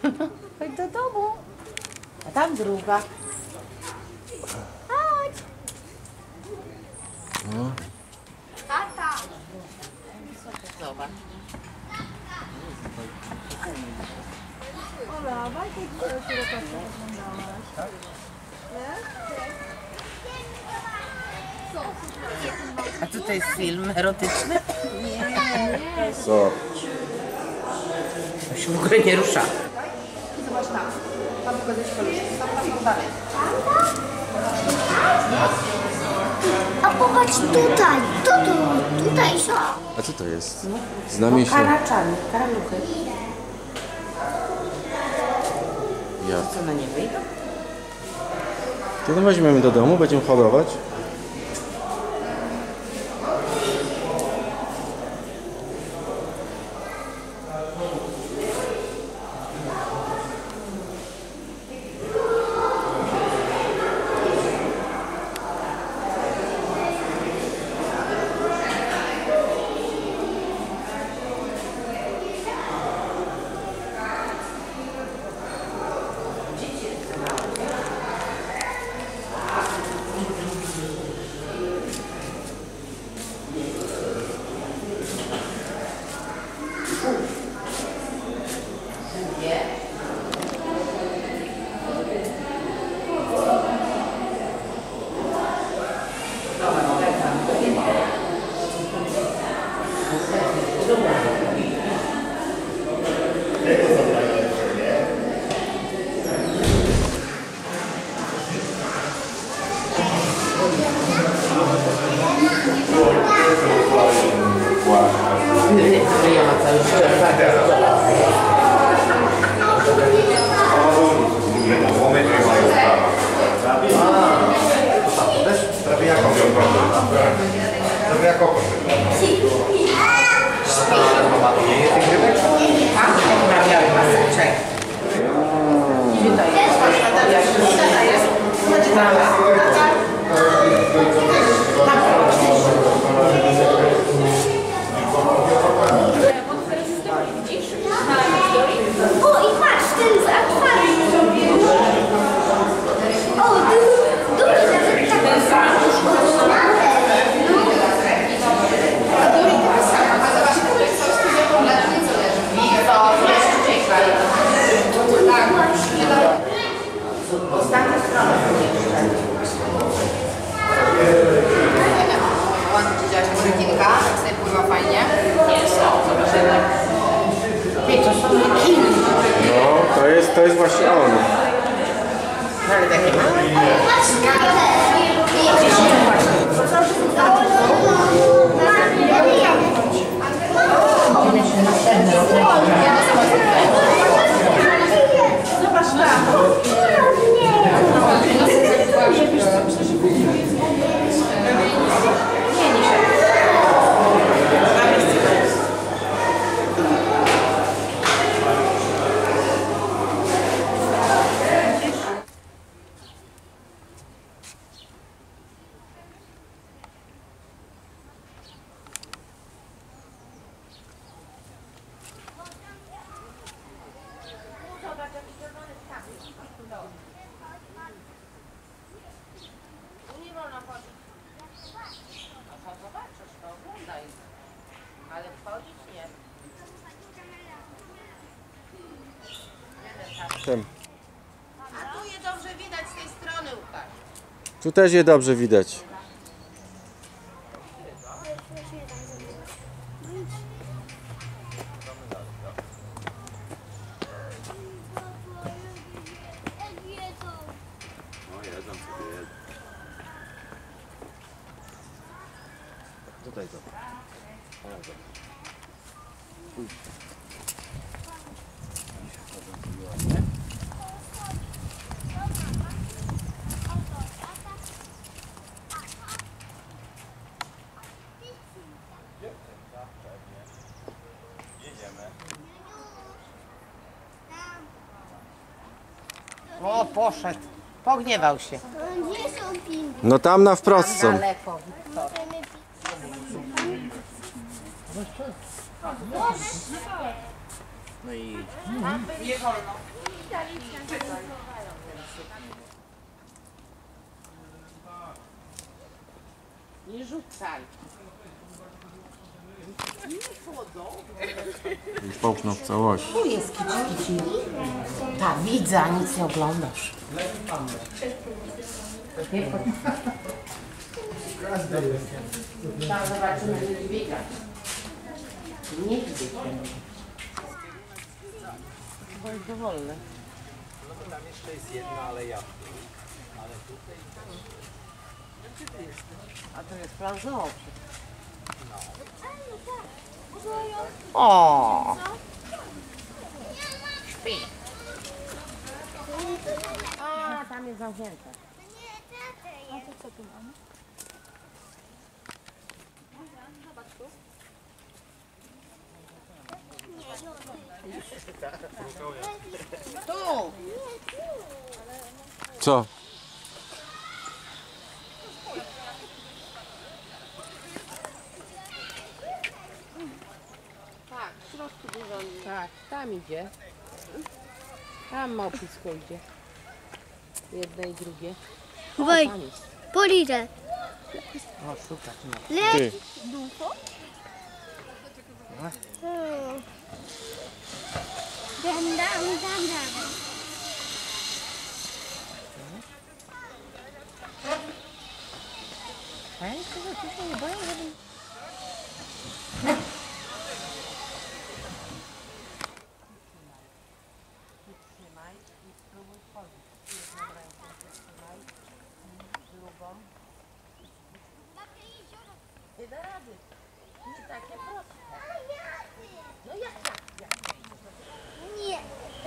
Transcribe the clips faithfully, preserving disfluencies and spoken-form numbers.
Chodź do domu. A tam druga. Chodź. No. Tata. Zobacz. Ola, Wojtek, które ty oglądałaś? Tak? A co to jest film erotyczny? Nie. Co? To się w ogóle nie rusza. Zobacz tam. Tam pokazać paluszki. Tam, tam, tam dalej. A popatrz tutaj, to tu, tutaj są. A co to jest? Znamie się. Karaczany, karaluchy. Ja. Co na nie wyjdą? To no weźmiemy do domu, będziemy hodować. Wyjęła cały Prawie jak okno. Prawie jak okno. Nie je tych rybek? Tak, naprawiały maseczek. Gdzie to jest? Tata jest? O, i patrz, ten z akwarium. O, du- duży nawet tak. Ostatnia strona. Ładnie widziałaś tego rekinka, jak sobie pływa fajnie. Nie są, zobaczymy. Wie, to są rekiny. No, to jest, to jest właśnie on. No ale takie małe. Patrz na te. Zobacz tam. Tu nie wolno chodzić. No to zobaczysz, to oglądaj. Ale wchodzić nie. Czym? A tu je dobrze widać z tej strony, Łukasz. Tu też je dobrze widać. Tutaj to. O, poszedł. Pogniewał się. Gdzie są pingwiny? No tam na wprost są. Daleko. No i Nie wolno. Nie rzucaj. Nie chodzą. już połknął w całości. Tu jest kici, kici. Tak, widzę, a nic nie oglądasz. Tam zobaczymy niedźwiedzia. Niedźwiedź. Bo jest dowolny. No bo tam jeszcze jest jedna aleja. Ale tutaj też. A to jest plan zoologiczny. O! Śpi. A, tam jest zamknięte. A to co tu mamy? Tu! Co? Tak, w środku dużo. Tak, tam idzie. Tam małpisko idzie. Jedne i drugie. Woj, Tam jest. policzę. O, super. Ty. Dam, dam, dam, dam. Hej, to się nie boją, żeby... Wytrzymaj i spróbuj wchodzić. Jedną ręką wytrzymaj, drugą. Nie da rady. Nie takie proste. No jak, jak, jak? Nie.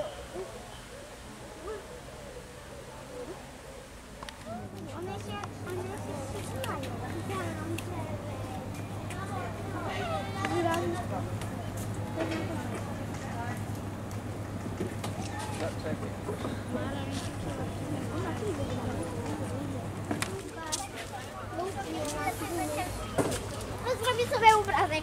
One się, one się trzymają. No zrobię sobie obrazek.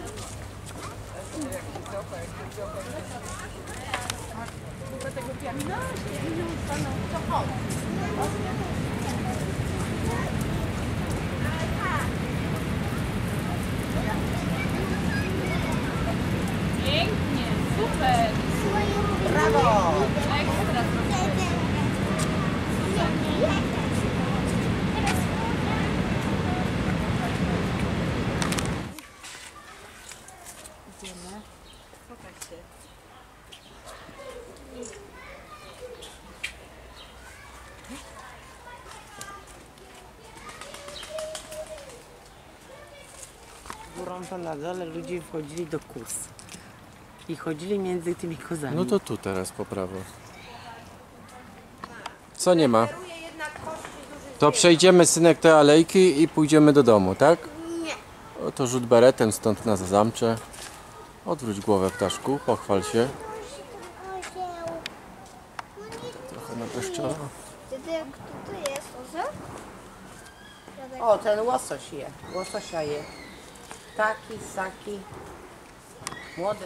Pięknie, super! Brawo! Ekstra! Górą to na dole ludzie wchodzili do kóz. I chodzili między tymi kozami. No to tu teraz po prawo. Co nie ma? To przejdziemy, synek, te alejki i pójdziemy do domu, tak? Nie. Oto rzut beretem stąd na zamcze. Odwróć głowę, ptaszku, pochwal się. Trochę napeszczało. Wtedy jak tutaj jest orzeł? O, ten łosoś je. Łososia je. Taki, saki. Młody.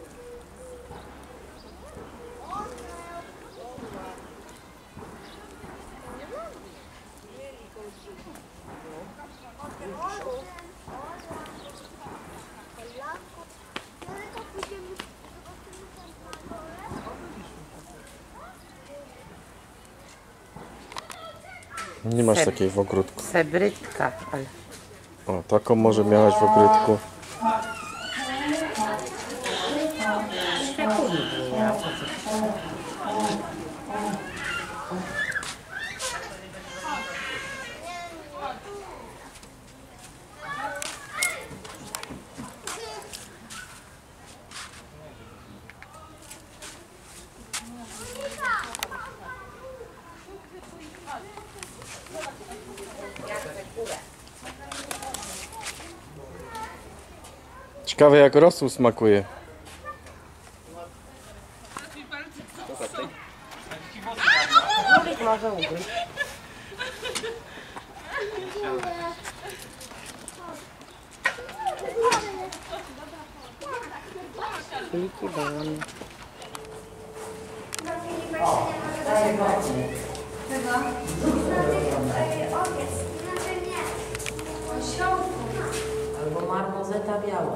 Nie masz takiej w ogródku. Sebrytka, ale... O, taką może miałaś w ogródku. Ciekawe, jak rosół smakuje. Królik może ugryźć. Króliki, balony. Albo marmozeta biała.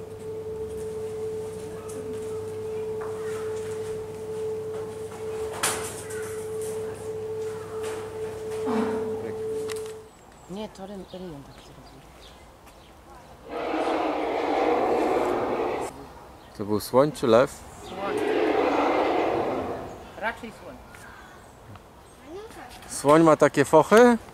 Nie, to Rym, Rym tak zrobił. To był słoń czy lew? Słoń. Raczej słoń. Słoń ma takie fochy?